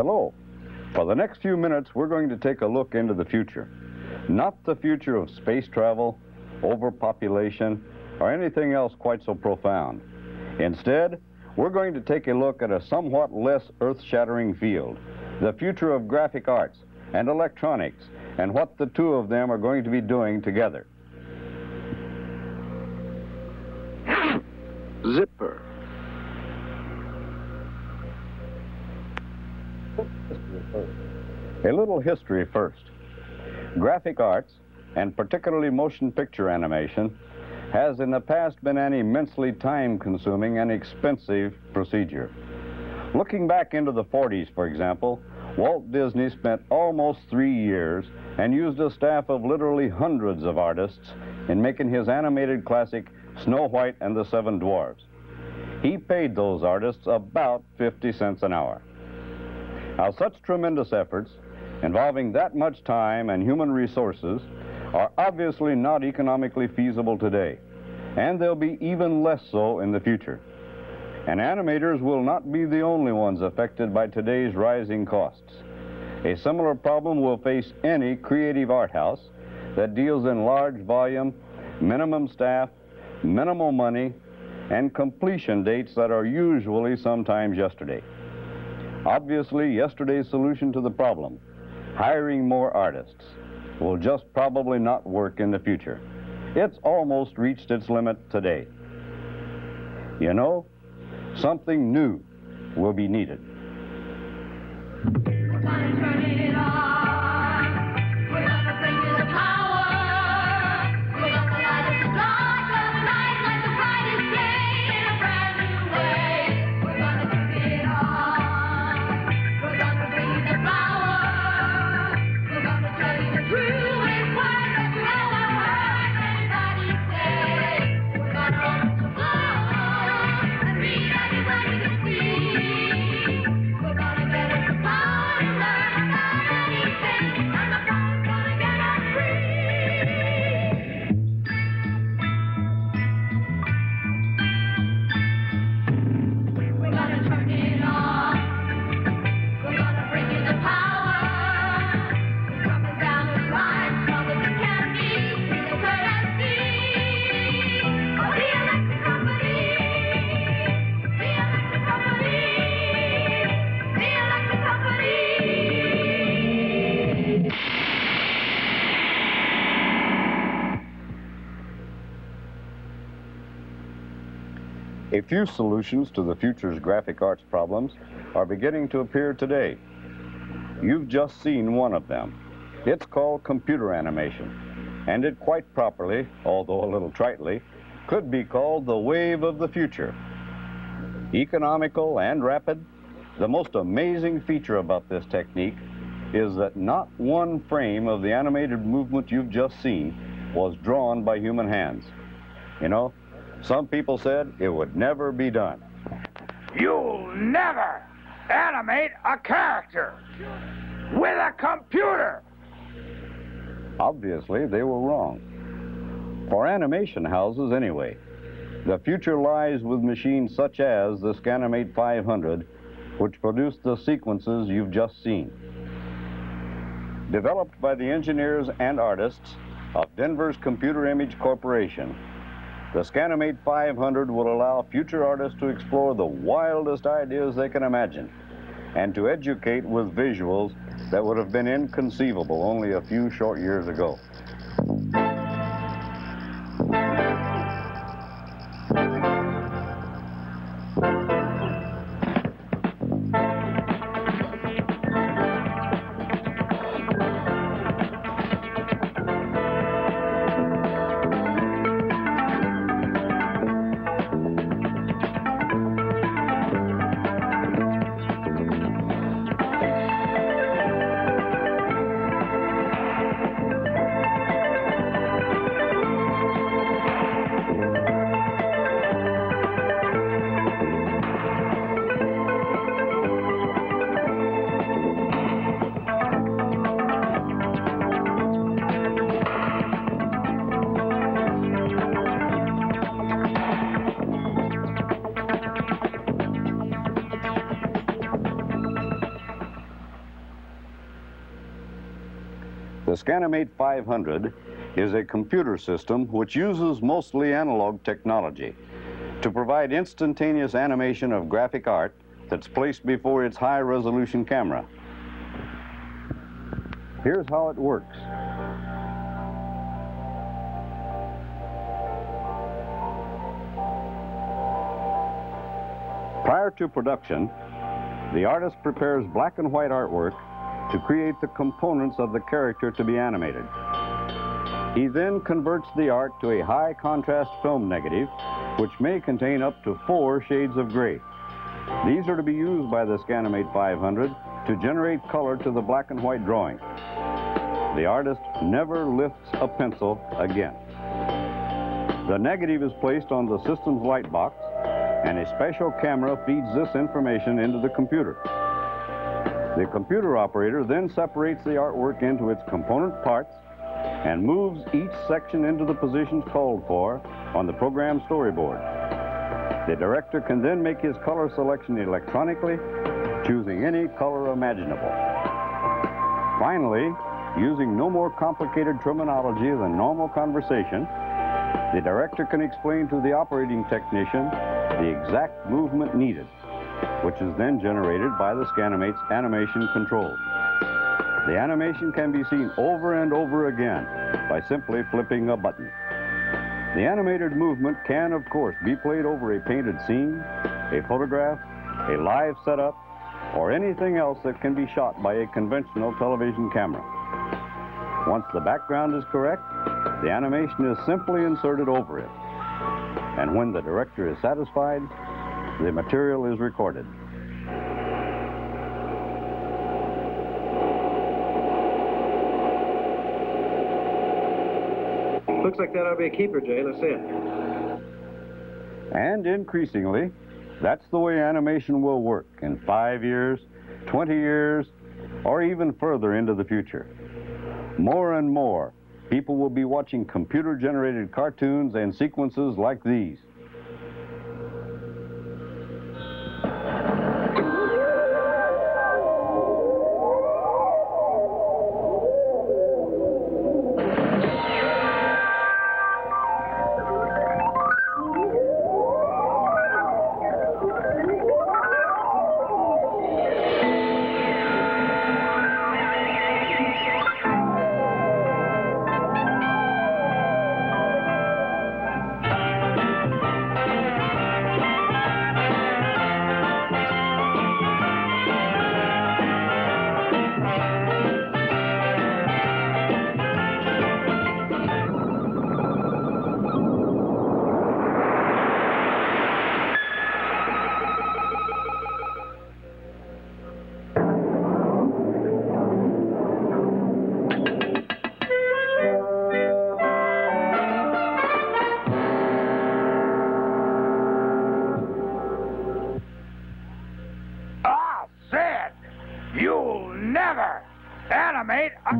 Hello. For the next few minutes, we're going to take a look into the future. Not the future of space travel, overpopulation, or anything else quite so profound. Instead, we're going to take a look at a somewhat less earth-shattering field, the future of graphic arts and electronics, and what the two of them are going to be doing together. Zipper. A little history first. Graphic arts, and particularly motion picture animation, has in the past been an immensely time-consuming and expensive procedure. Looking back into the 40s, for example, Walt Disney spent almost 3 years and used a staff of literally hundreds of artists in making his animated classic Snow White and the Seven Dwarfs. He paid those artists about 50 cents an hour. Now, such tremendous efforts, involving that much time and human resources, are obviously not economically feasible today, and they'll be even less so in the future. And animators will not be the only ones affected by today's rising costs. A similar problem will face any creative art house that deals in large volume, minimum staff, minimal money, and completion dates that are usually sometimes yesterday. Obviously, yesterday's solution to the problem, hiring more artists, will just probably not work in the future. It's almost reached its limit today. You know, something new will be needed. We're gonna turn it on. We're gonna bring you the power. We're gonna light up the dark of the night like the brightest day in a brand new way. We're gonna turn it on. We're gonna bring you the power. We're gonna tell you the truest word that you ever heard anybody say. We're gonna open the book and read everybody can see. We're gonna get us the power to learn about anything, and the power's gonna get us free. We're gonna turn it on. We're gonna bring you the power. We're coming down the line, strong as we can be. Feel it and see. Oh, the electric company. The electric company. The electric company. A few solutions to the future's graphic arts problems are beginning to appear today. You've just seen one of them. It's called computer animation, and it quite properly, although a little tritely, could be called the wave of the future. Economical and rapid, the most amazing feature about this technique is that not one frame of the animated movement you've just seen was drawn by human hands. You know, some people said it would never be done. You'll never animate a character with a computer. Obviously, they were wrong. For animation houses, anyway, the future lies with machines such as the Scanimate 500, which produce the sequences you've just seen. Developed by the engineers and artists of Denver's Computer Image Corporation, the Scanimate 500 will allow future artists to explore the wildest ideas they can imagine and to educate with visuals that would have been inconceivable only a few short years ago. The Scanimate 500 is a computer system which uses mostly analog technology to provide instantaneous animation of graphic art that's placed before its high-resolution camera. Here's how it works. Prior to production, the artist prepares black and white artwork to create the components of the character to be animated. He then converts the art to a high contrast film negative, which may contain up to 4 shades of gray. These are to be used by the Scanimate 500 to generate color to the black and white drawing. The artist never lifts a pencil again. The negative is placed on the system's light box, and a special camera feeds this information into the computer. The computer operator then separates the artwork into its component parts and moves each section into the positions called for on the program storyboard. The director can then make his color selection electronically, choosing any color imaginable. Finally, using no more complicated terminology than normal conversation, the director can explain to the operating technician the exact movement needed, which is then generated by the Scanimate's animation control. The animation can be seen over and over again by simply flipping a button. The animated movement can, of course, be played over a painted scene, a photograph, a live setup, or anything else that can be shot by a conventional television camera. Once the background is correct, the animation is simply inserted over it. And when the director is satisfied, the material is recorded. Looks like that ought to be a keeper, Jay. Let's see it. And increasingly, that's the way animation will work in 5 years, 20 years, or even further into the future. More and more, people will be watching computer-generated cartoons and sequences like these. You'll never animate a...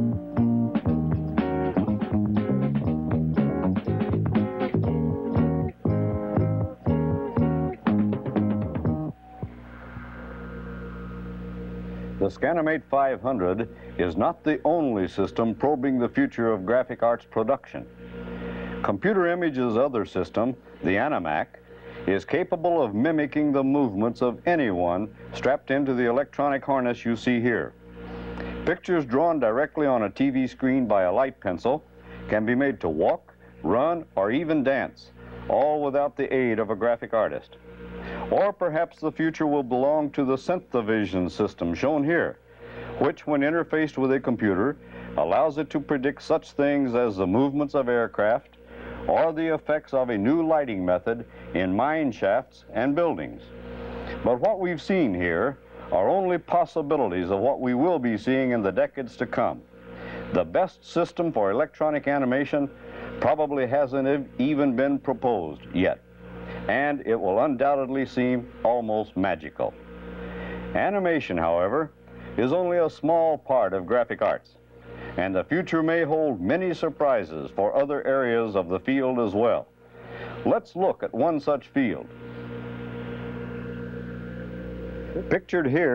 The Scanimate 500 is not the only system probing the future of graphic arts production. Computer Image's other system, the Animac, is capable of mimicking the movements of anyone strapped into the electronic harness you see here. Pictures drawn directly on a TV screen by a light pencil can be made to walk, run, or even dance, all without the aid of a graphic artist. Or perhaps the future will belong to the synthesized system shown here, which, when interfaced with a computer, allows it to predict such things as the movements of aircraft or the effects of a new lighting method in mine shafts and buildings. But what we've seen here are only possibilities of what we will be seeing in the decades to come. The best system for electronic animation probably hasn't even been proposed yet, and it will undoubtedly seem almost magical. Animation, however, is only a small part of graphic arts, and the future may hold many surprises for other areas of the field as well. Let's look at one such field. Pictured here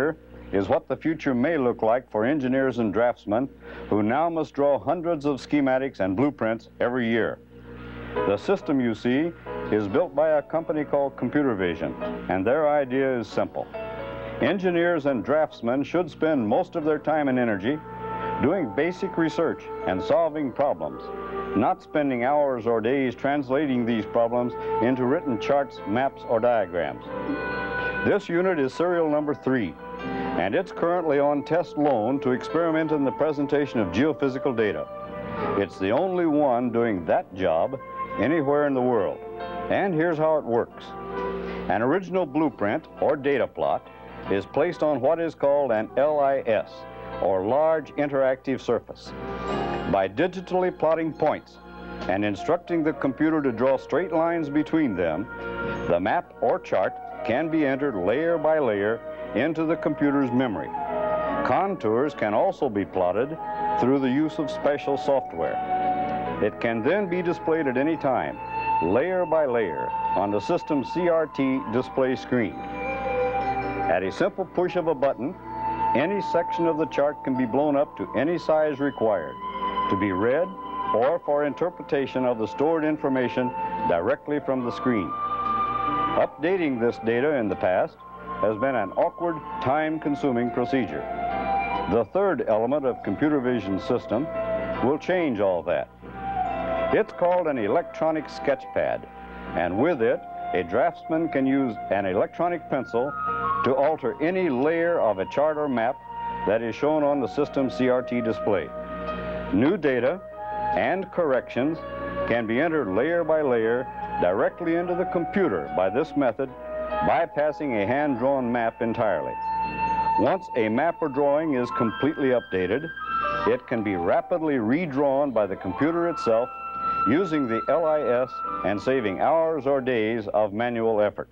is what the future may look like for engineers and draftsmen who now must draw hundreds of schematics and blueprints every year. The system you see is built by a company called Computer Vision, and their idea is simple. Engineers and draftsmen should spend most of their time and energy doing basic research and solving problems, not spending hours or days translating these problems into written charts, maps, or diagrams. This unit is serial number 3, and it's currently on test loan to experiment in the presentation of geophysical data. It's the only one doing that job anywhere in the world. And here's how it works. An original blueprint or data plot is placed on what is called an LIS, or Large Interactive Surface. By digitally plotting points and instructing the computer to draw straight lines between them, the map or chart can be entered layer by layer into the computer's memory. Contours can also be plotted through the use of special software. It can then be displayed at any time, layer by layer, on the system's CRT display screen. At a simple push of a button, any section of the chart can be blown up to any size required to be read or for interpretation of the stored information directly from the screen. Updating this data in the past has been an awkward, time-consuming procedure. The third element of Computer Vision's system will change all that. It's called an electronic sketchpad, and with it, a draftsman can use an electronic pencil to alter any layer of a chart or map that is shown on the system's CRT display. New data and corrections can be entered layer by layer directly into the computer by this method, bypassing a hand-drawn map entirely. Once a map or drawing is completely updated, it can be rapidly redrawn by the computer itself using the LIS and saving hours or days of manual effort.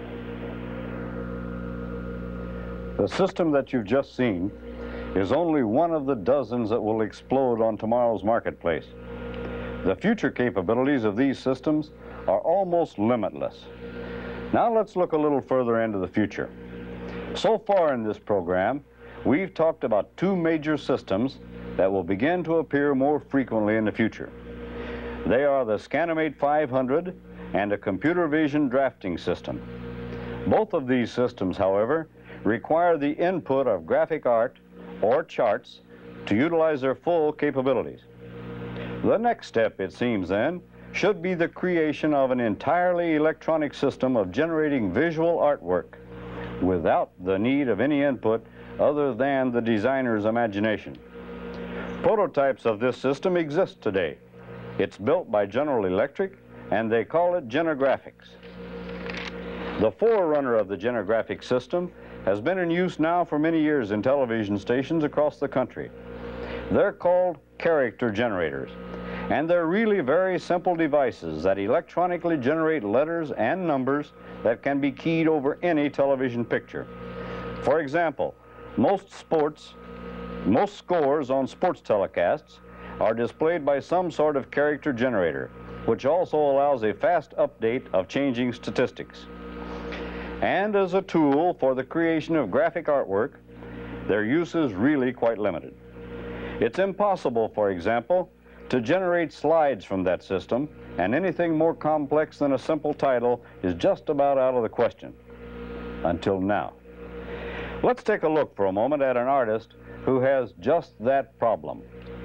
The system that you've just seen is only one of the dozens that will explode on tomorrow's marketplace. The future capabilities of these systems are almost limitless. Now let's look a little further into the future. So far in this program, we've talked about two major systems that will begin to appear more frequently in the future. They are the Scanimate 500 and a Computer Vision drafting system. Both of these systems, however, require the input of graphic art or charts to utilize their full capabilities. The next step, it seems then, should be the creation of an entirely electronic system of generating visual artwork without the need of any input other than the designer's imagination. Prototypes of this system exist today. It's built by General Electric, and they call it Genographics. The forerunner of the Genographic system has been in use now for many years in television stations across the country. They're called character generators, and they're really very simple devices that electronically generate letters and numbers that can be keyed over any television picture. For example, most scores on sports telecasts are displayed by some sort of character generator, which also allows a fast update of changing statistics. And as a tool for the creation of graphic artwork, their use is really quite limited. It's impossible, for example, to generate slides from that system, and anything more complex than a simple title is just about out of the question. Until now. Let's take a look for a moment at an artist who has just that problem.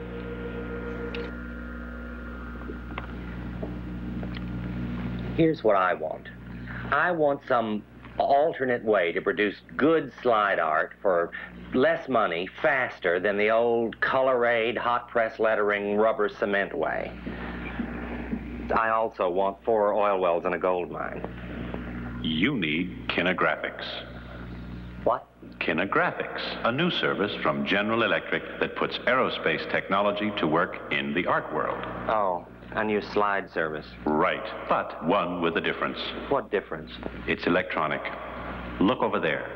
Here's what I want. I want some alternate way to produce good slide art for less money, faster than the old color-aid, hot press lettering, rubber cement way. I also want 4 oil wells and a gold mine. You need Kinographics. What? Kinographics, a new service from General Electric that puts aerospace technology to work in the art world. Oh, a new slide service. Right, but one with a difference. What difference? It's electronic. Look over there.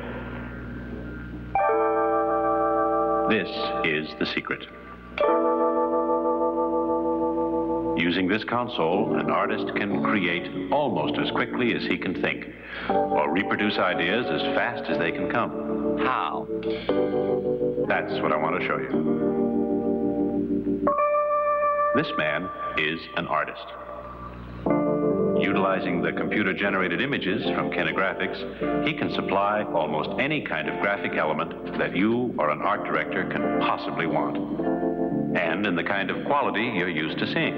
This is the secret. Using this console, an artist can create almost as quickly as he can think, or reproduce ideas as fast as they can come. How? That's what I want to show you. This man is an artist. Utilizing the computer-generated images from kinographics, he can supply almost any kind of graphic element that you or an art director can possibly want, and in the kind of quality you're used to seeing.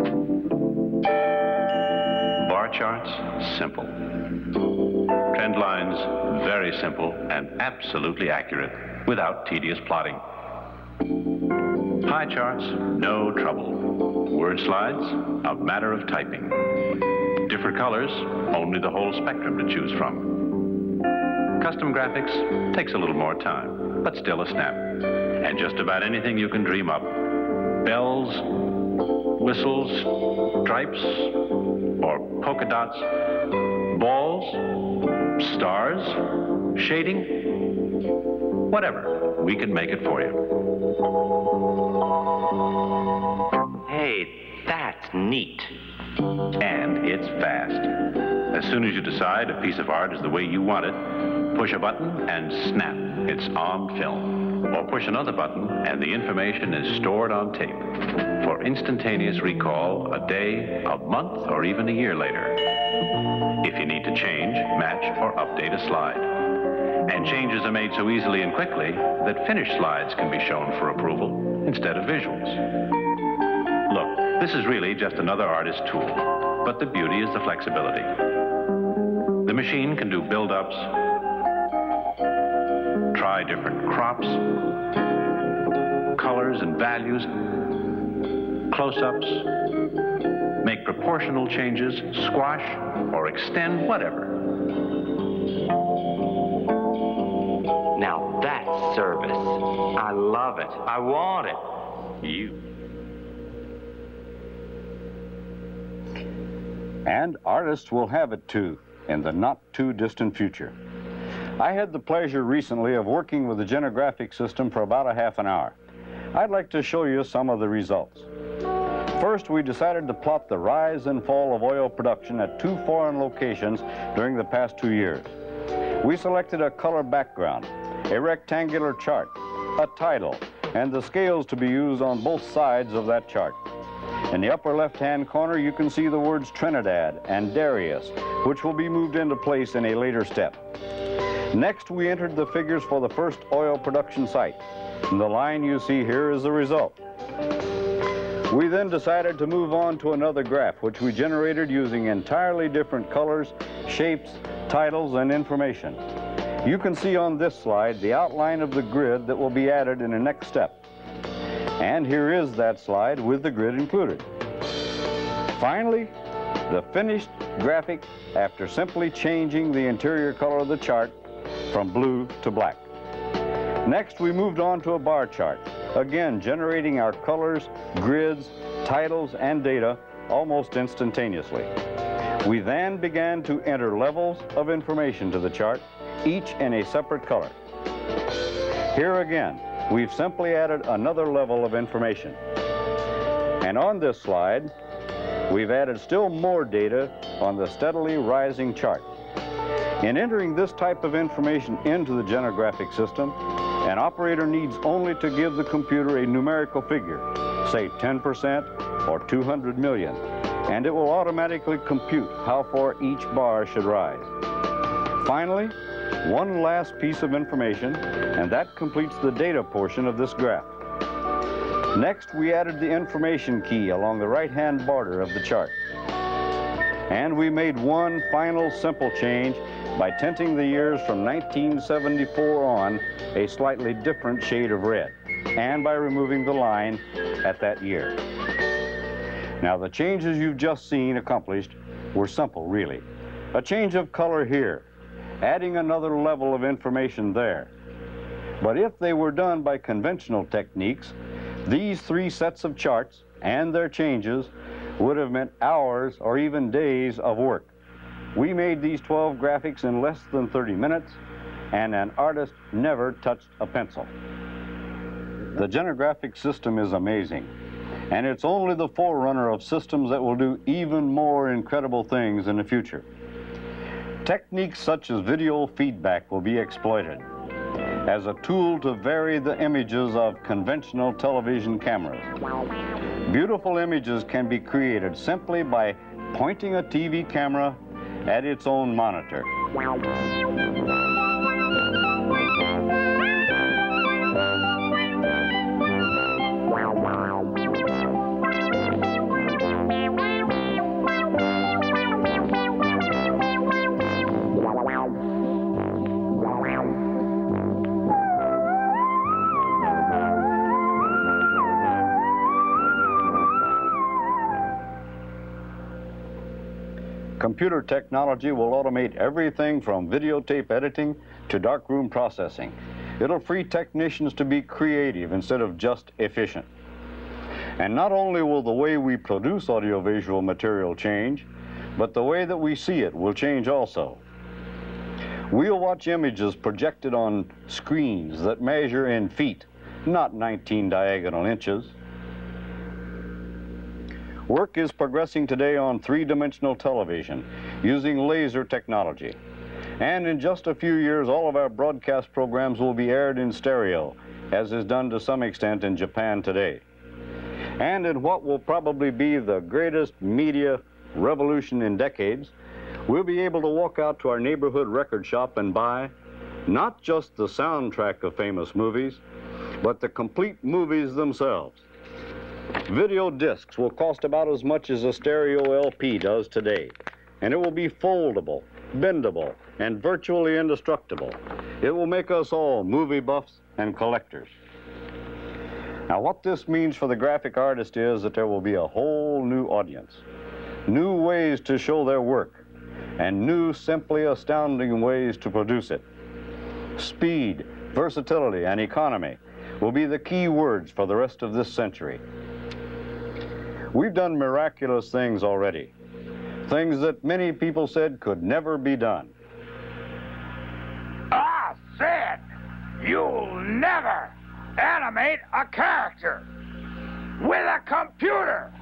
Bar charts, simple. Trend lines, very simple and absolutely accurate, without tedious plotting. Pie charts, no trouble. Word slides, a matter of typing. Different colors, only the whole spectrum to choose from. Custom graphics takes a little more time, but still a snap. And just about anything you can dream up. Bells, whistles, stripes, or polka dots, balls, stars, shading, whatever, we can make it for you. Hey, that's neat. And it's fast. As soon as you decide a piece of art is the way you want it, push a button and snap, it's on film. Or push another button and the information is stored on tape for instantaneous recall a day, a month, or even a year later. If you need to change, match, or update a slide. And changes are made so easily and quickly that finished slides can be shown for approval instead of visuals. Look, this is really just another artist's tool, but the beauty is the flexibility. The machine can do build-ups, try different crops, colors and values, close-ups, make proportional changes, squash, or extend, whatever. Now that's service. I love it. I want it. And artists will have it too, in the not-too-distant future. I had the pleasure recently of working with the genographic system for about a half an hour. I'd like to show you some of the results. First, we decided to plot the rise and fall of oil production at 2 foreign locations during the past 2 years. We selected a color background, a rectangular chart, a title, and the scales to be used on both sides of that chart. In the upper left-hand corner, you can see the words Trinidad and Darius, which will be moved into place in a later step. Next, we entered the figures for the first oil production site. And the line you see here is the result. We then decided to move on to another graph, which we generated using entirely different colors, shapes, titles, and information. You can see on this slide the outline of the grid that will be added in the next step. And here is that slide with the grid included. Finally, the finished graphic after simply changing the interior color of the chart from blue to black. Next, we moved on to a bar chart, again generating our colors, grids, titles, and data almost instantaneously. We then began to enter levels of information to the chart, each in a separate color. Here again, we've simply added another level of information. And on this slide, we've added still more data on the steadily rising chart. In entering this type of information into the genographic system, an operator needs only to give the computer a numerical figure, say 10% or 200 million, and it will automatically compute how far each bar should rise. Finally, one last piece of information, and that completes the data portion of this graph. Next, we added the information key along the right-hand border of the chart. And we made one final simple change by tinting the years from 1974 on a slightly different shade of red, and by removing the line at that year. Now, the changes you've just seen accomplished were simple, really. A change of color here, adding another level of information there. But if they were done by conventional techniques, these 3 sets of charts and their changes would have meant hours or even days of work. We made these 12 graphics in less than 30 minutes, and an artist never touched a pencil. The genographic system is amazing, and it's only the forerunner of systems that will do even more incredible things in the future. Techniques such as video feedback will be exploited. as a tool to vary the images of conventional television cameras. Beautiful images can be created simply by pointing a TV camera at its own monitor. Computer technology will automate everything from videotape editing to darkroom processing. It'll free technicians to be creative instead of just efficient. And not only will the way we produce audiovisual material change, but the way that we see it will change also. We'll watch images projected on screens that measure in feet, not 19 diagonal inches. Work is progressing today on three-dimensional television using laser technology. And in just a few years, all of our broadcast programs will be aired in stereo, as is done to some extent in Japan today. And in what will probably be the greatest media revolution in decades, we'll be able to walk out to our neighborhood record shop and buy not just the soundtrack of famous movies, but the complete movies themselves. Video discs will cost about as much as a stereo LP does today, and it will be foldable, bendable, and virtually indestructible. It will make us all movie buffs and collectors. Now, what this means for the graphic artist is that there will be a whole new audience, new ways to show their work, and new, simply astounding ways to produce it. Speed, versatility, and economy will be the key words for the rest of this century. We've done miraculous things already, things that many people said could never be done. I said you'll never animate a character with a computer.